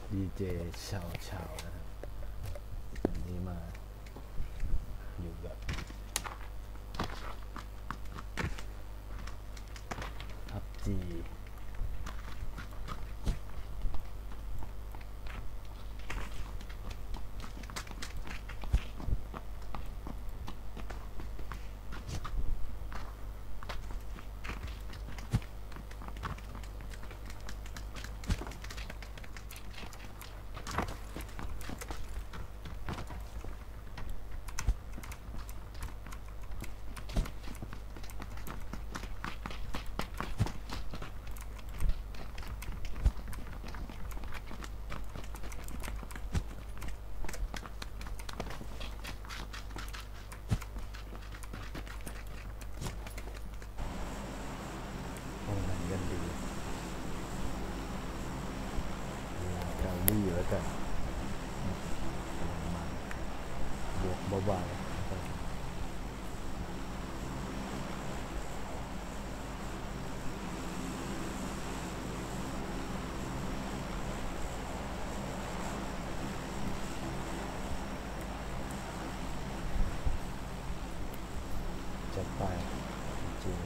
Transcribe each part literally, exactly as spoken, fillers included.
ดีเจชาวชาวนะครับวันนี้มาอยู่กับพับจีห้องไหนกันดีเกาหลีแล้วกันมาบวกเบาๆนะครับจัดไปจริง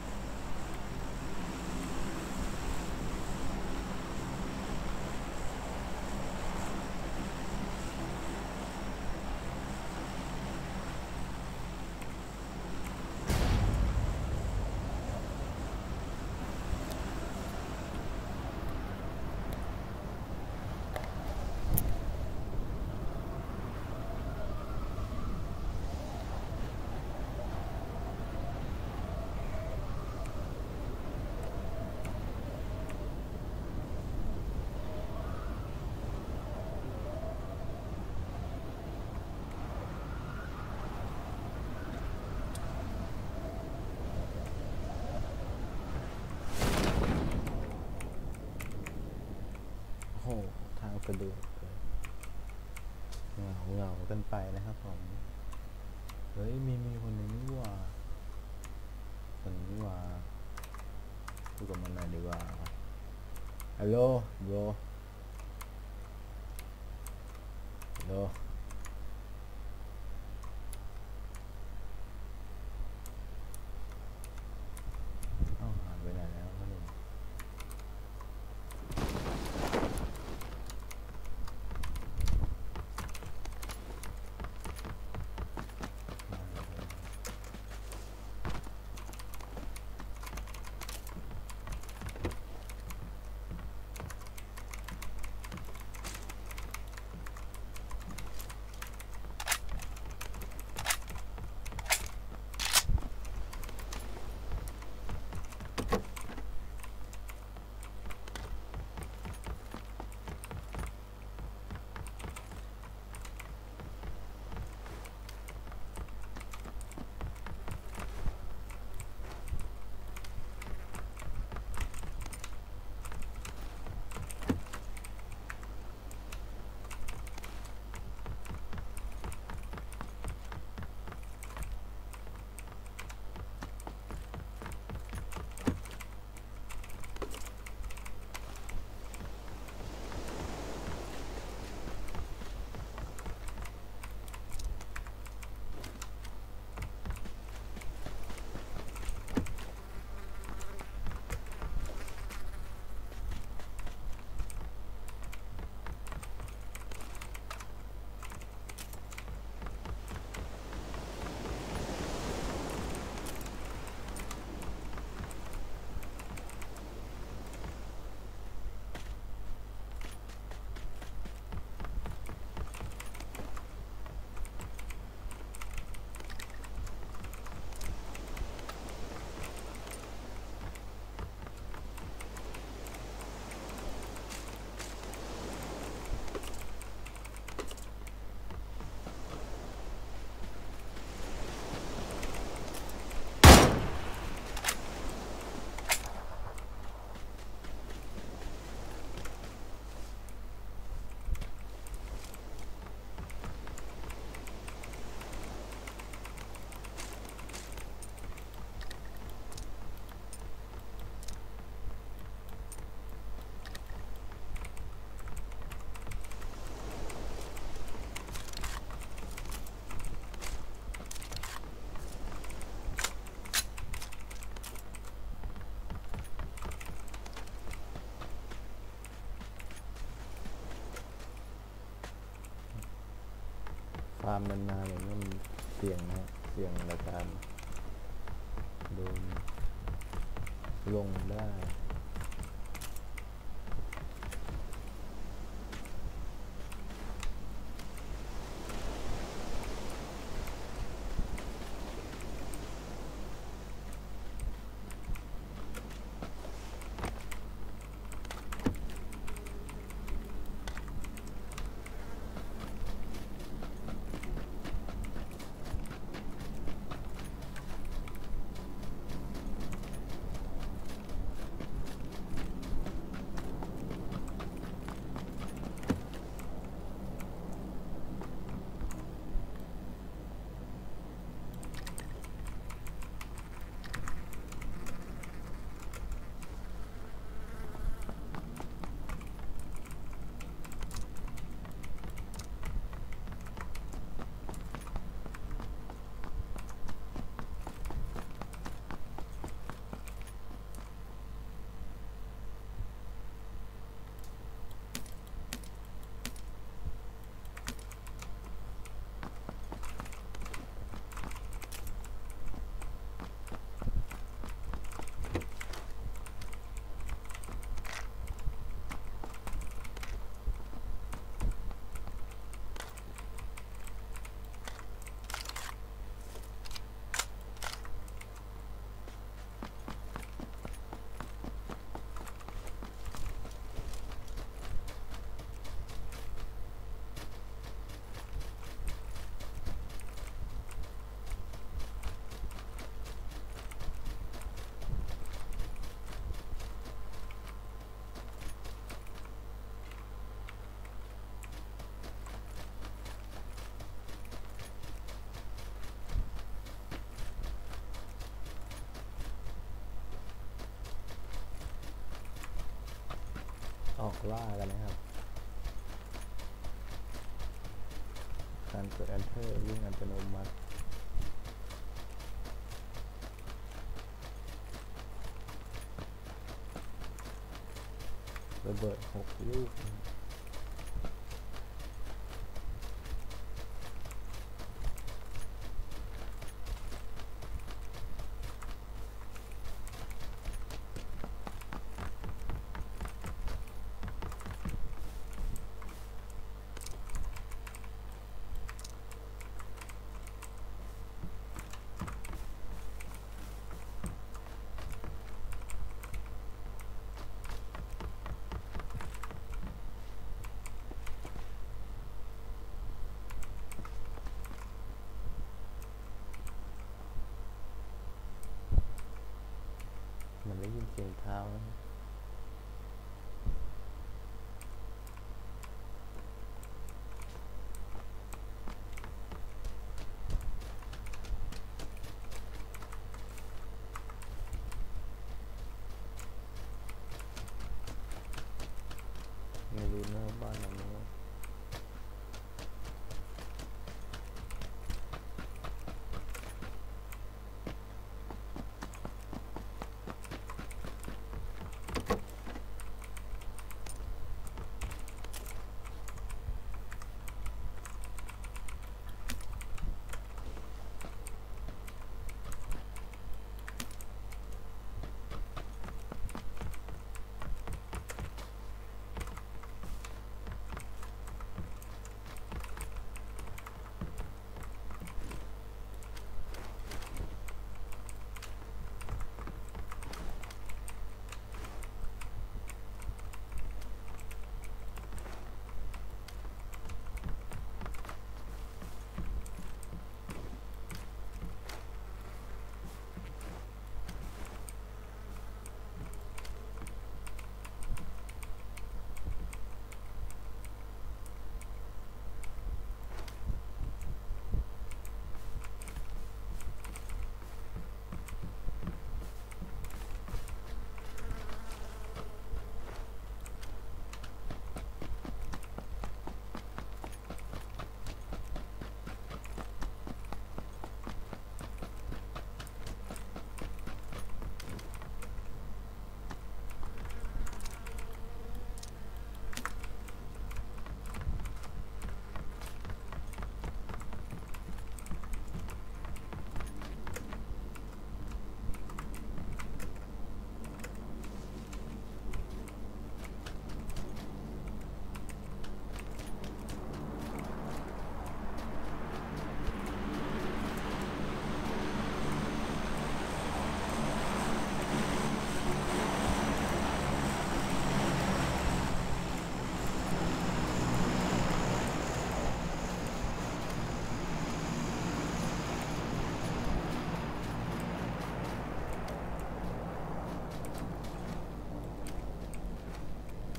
โอ้ทางสะดวกเลยเหงาเหงากันไปนะครับผมเฮ้ยมีมีคนหนึ่งนี่ว่าคนนี้นี่ว่าพูดกับมันหน่อยดีกว่าฮัลโหลโยฮัลโหลเอ้าหายไปไหนแล้ววะเนี่ยฟาร์มนานๆอย่างนี้มันเสี่ยงนะฮะเสี่ยงในการโดนลงได้ ออกล่ากันนะครับ การกด Enter วิ่งอัตโนมัติระเบิดหกลูกมันได้ยินเสียงเท้านะไม่รู้นะบ้านหลังนี้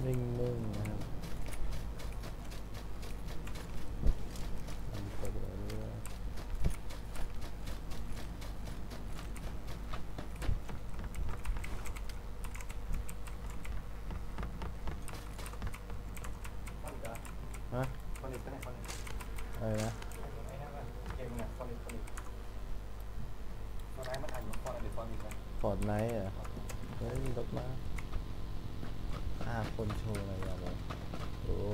นิ่งๆนะครับทำกดอะไรเรื่อยฮะฟอนิกก็ได้ฟอนิกอะไรนะไอ้นั่นก็เกมเนี่ยฟอนิกฟอนิกตอนนั้นมันอ่านว่าฟอนิกหรือฟอนิกนะฟอร์ดไนท์เหรอเฮ้ยรถมาห้าคนโชว์อะไรอย่างเงี้ยโอ้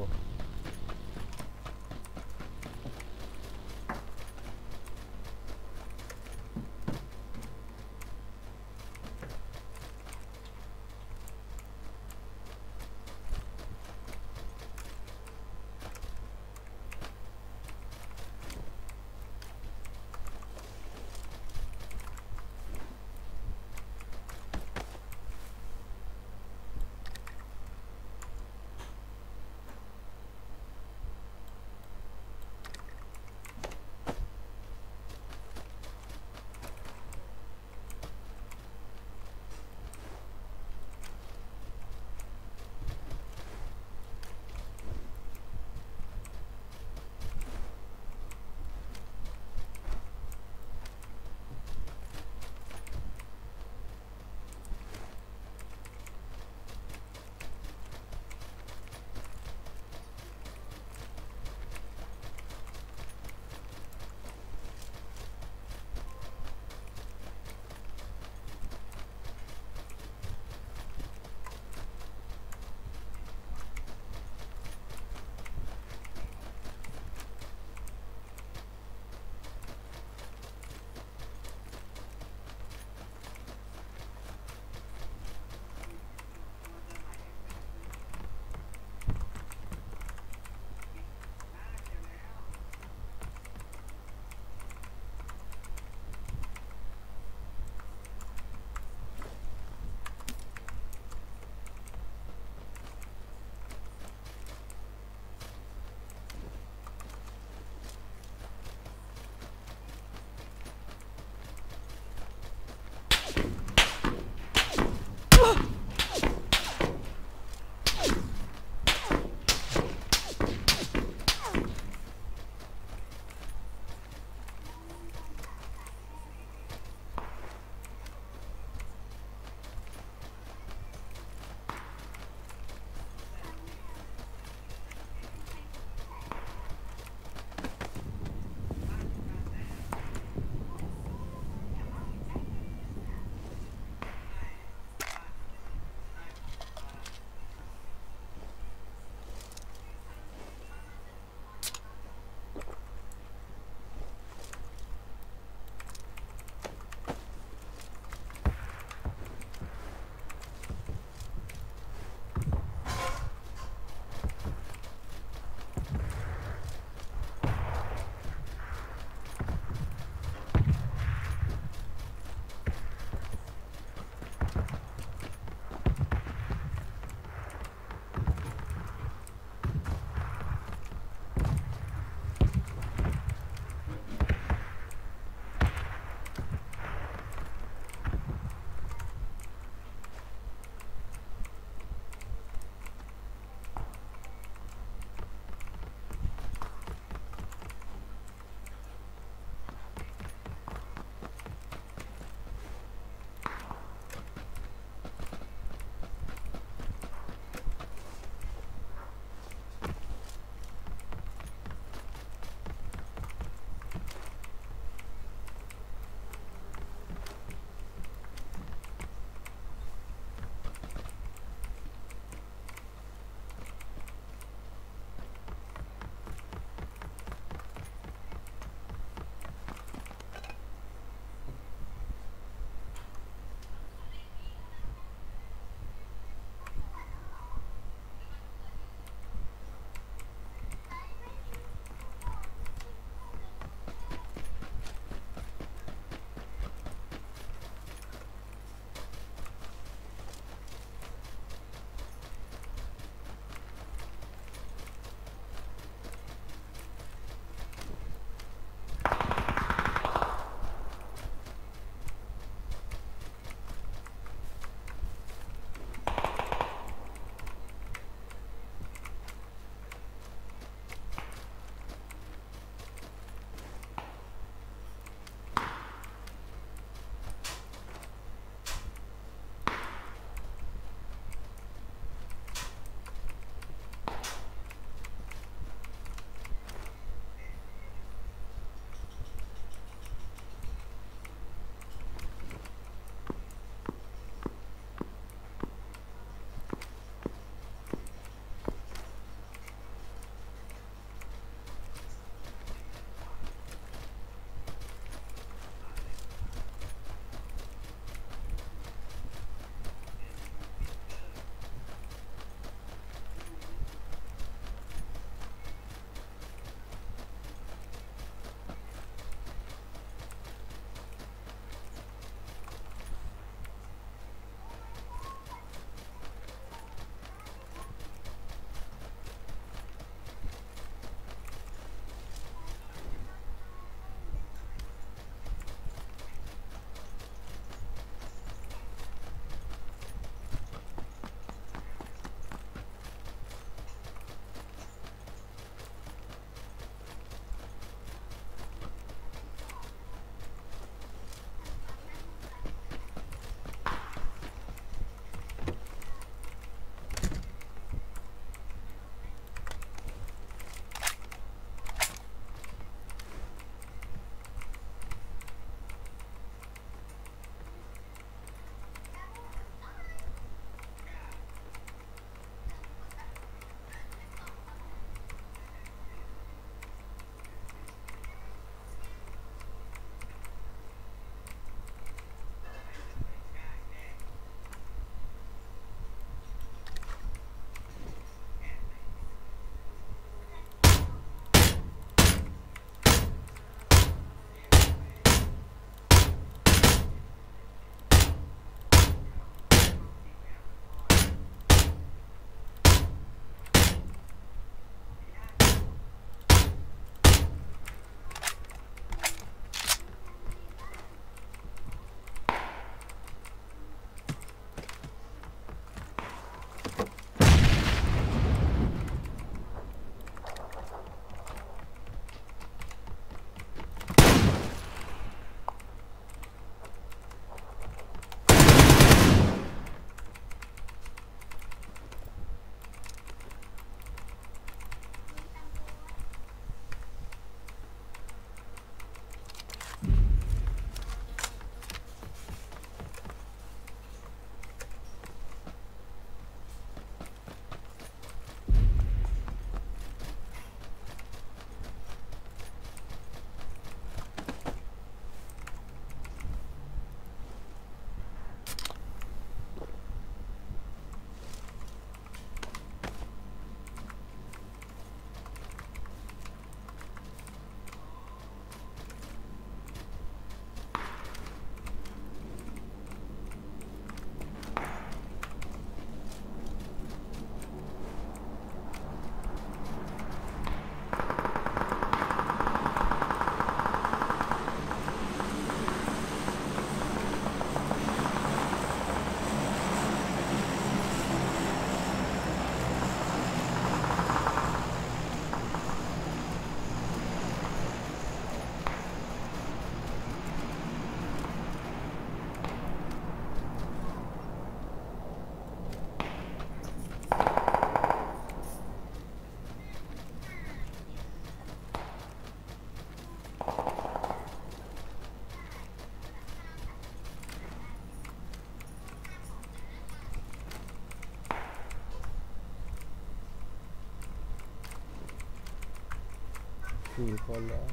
สี่คนแล้ว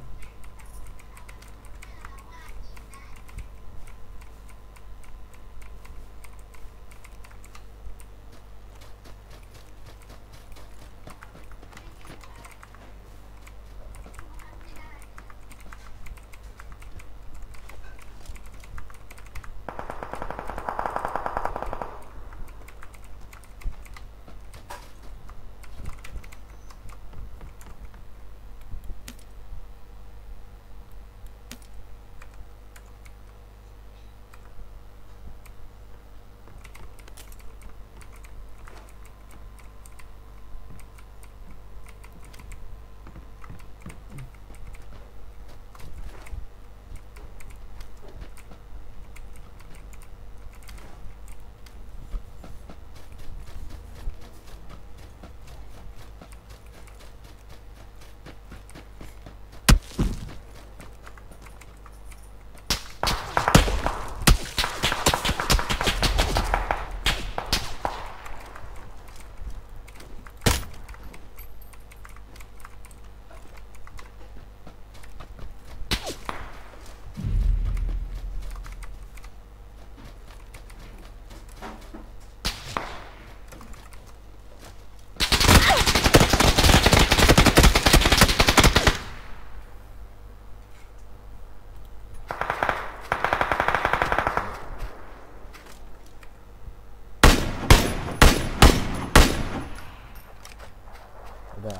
ได้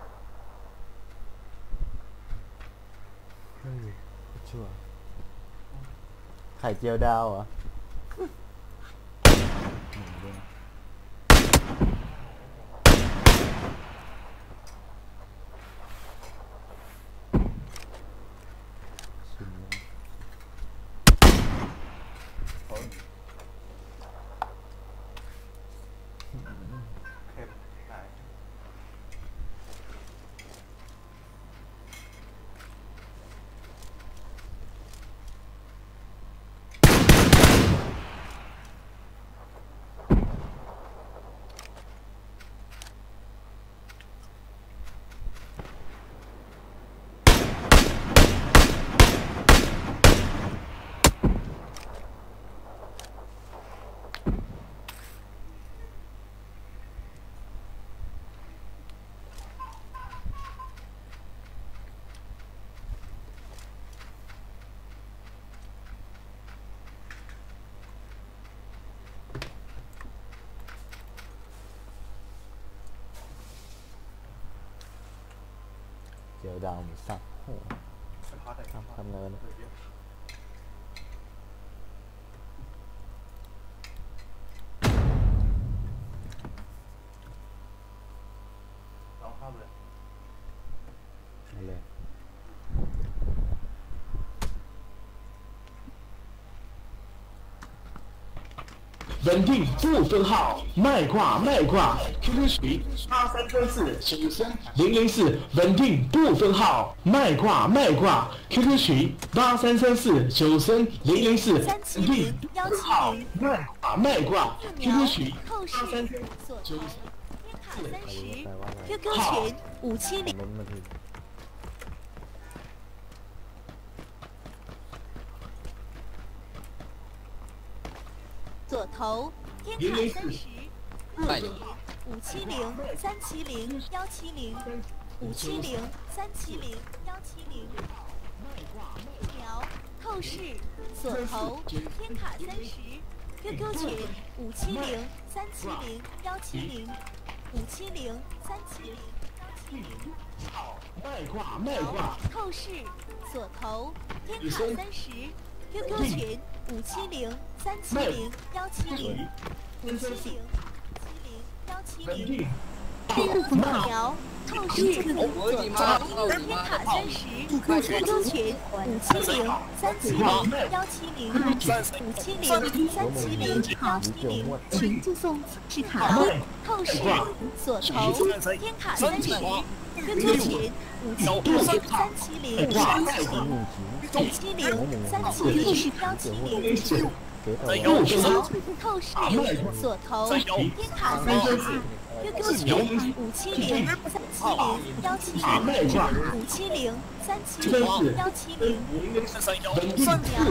เฮ้ยชั่วไข่เจียวดาวเหรอหนึ่งด้วยนะชิมแล้วเค็มหายเจียวดาวหมูสับโอ้โหสะท้อนแต่ทำทำไงวะเนี่ยลองเข้าเลยเอาเลย稳定不分号，卖挂卖挂 ，Q Q 群八三三四九三零零四，稳定不分号，卖挂卖挂 ，Q Q 群八三三四九三零零四，稳定不分号，卖挂卖挂 ，Q Q 群透视八三三所九投天卡三十แปลว่าอะไร ，Q Q 群五七คอม零เมนต์มาที左投天卡三十，五七零三七零幺七零五七零三七零幺七零，疫苗透视左投天卡三十，Q Q 群五七零三七零幺七零五七零三七零幺七零。 卖挂卖挂， 透视左投天卡三十，Q Q 群五七零三七零幺七零五七零七零幺七零。 稳定疫苗透视左投天卡三十，Q Q 群五七零三七零幺七零五七零三七零幺七零。 群自送是卡吗？ 透视左投天卡三十，Q Q 群五七零三七零三七零五七零三七零幺七零。 เก๊ต่อ不分号透视零锁头天卡三十 Q Q 群五七零三七零幺七零五七零三七零幺七零稳定扫描。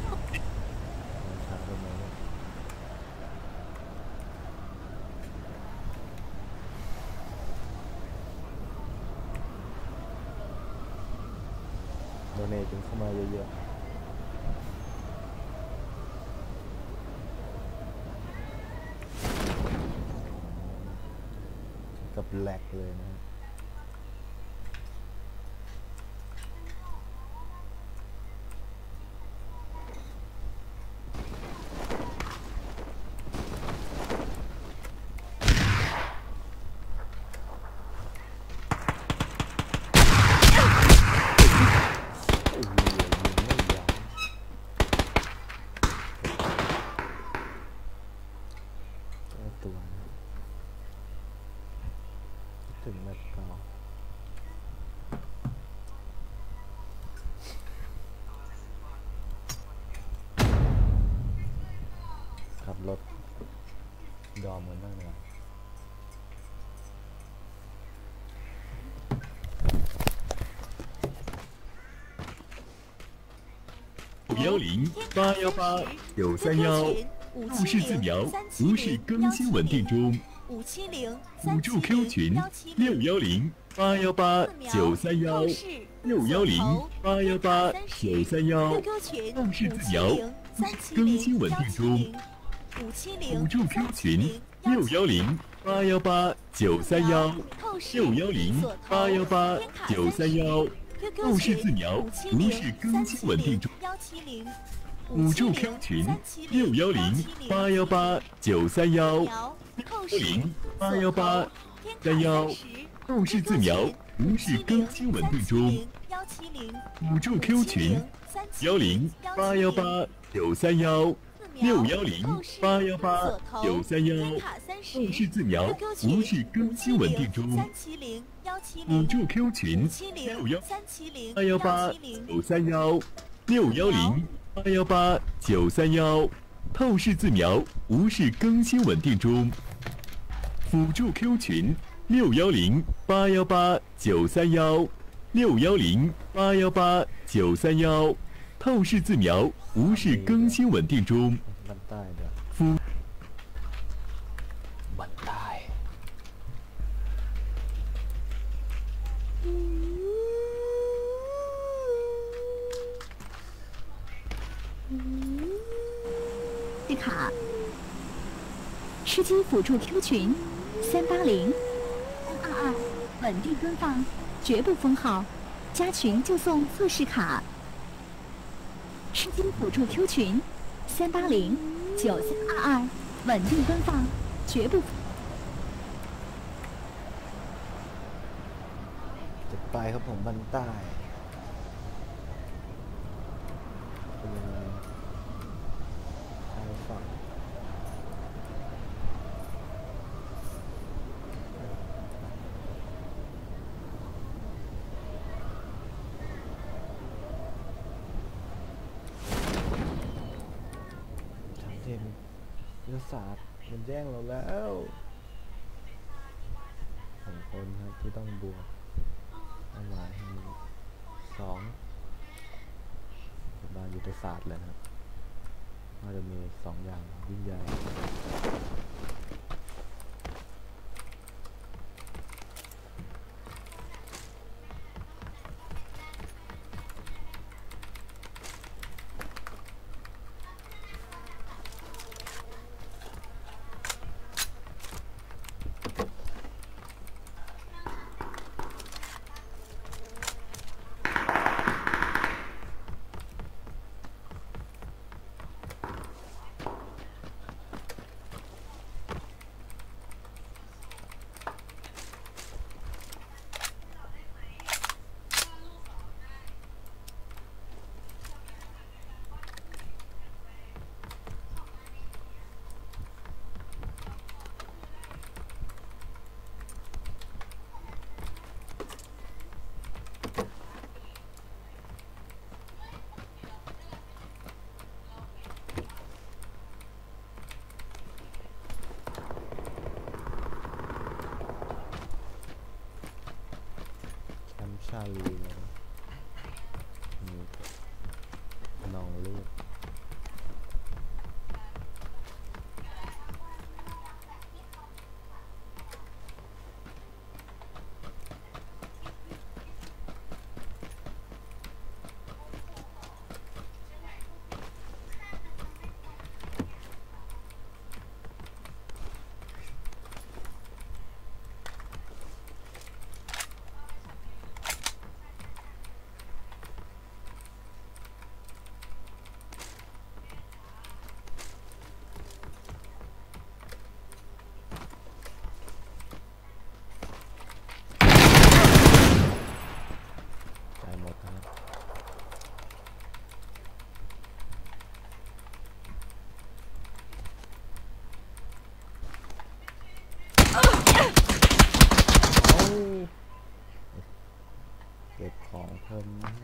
โดเนทกันเข้ามาเยอะๆกับแหลกเลยนะฮะตัวนะถึงแมปเก่าขับรถดอมเหมือนบ้างเลย五幺零八幺八九三幺，入室自瞄无视更新稳定中。 五七零辅助 Q 群六幺零八幺八九三幺，六幺零八幺八九三幺，入室自瞄更新稳定中。辅助 Q 群六幺零八幺八九三幺，六幺零八幺八九三幺。入室自瞄无视更新稳定中。辅助 Q 群六幺零八幺八九三幺，六零八幺八三幺。入室自瞄无视更新稳定中。辅助 Q 群幺零八幺八九三幺，六幺零八幺八九三幺。入室自瞄无视更新稳定中。辅助 Q 群六幺八幺八九三幺，六幺零八幺八九三幺。透视自瞄无视更新稳定中。辅助 Q 群六幺零八幺八九三幺，六幺零八幺八九三幺。透视自瞄无视更新稳定中。 บันใต้เดี๋ยว辅บันใต้绿卡，吃鸡辅助 Q 群三八零二二，稳定蹲放，绝不封号，加群就送测试卡。吃鸡辅助 Q 群三八零九三二二，稳定蹲放，绝不。 จะไปครับผมบันใต้เป็นยังไงทางฝั่งทางเทมยุทธศาสตร์มันแย่งเราแล้วสองคนครับที่ต้องบวก เอามาให้สองบานยุทธศาสตร์เลยนะครับน่าจะมีสองอย่างยิ่งใหญ่ลีเลยมีนองเลือดหมดครับเก็บของเพิ่มนะ